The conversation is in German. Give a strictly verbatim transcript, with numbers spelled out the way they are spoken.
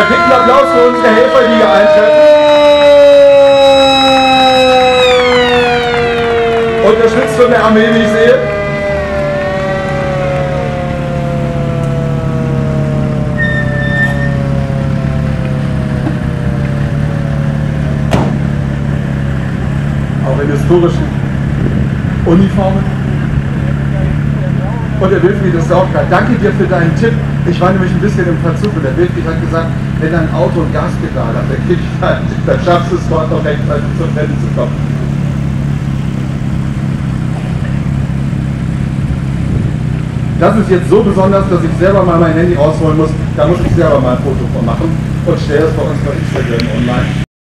dicken Applaus für unsere Helfer, die hier eintreffen. Unterstützt von der Armee, wie ich sehe. Auch in historischen Uniformen. Und der Wilfried ist auch geil. Danke dir für deinen Tipp. Ich war nämlich ein bisschen im Verzug und der Wilfried hat gesagt, wenn dein Auto ein Gaspedal hat, dann, krieg ich dann, dann schaffst du es dort noch rechtzeitig zum Rennen zu kommen. Das ist jetzt so besonders, dass ich selber mal mein Handy rausholen muss. Da muss ich selber mal ein Foto von machen und stelle es bei uns bei Instagram online.